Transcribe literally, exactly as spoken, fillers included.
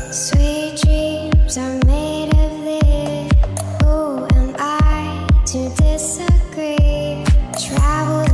Sweet dreams are made of this. Who am I to disagree? Travel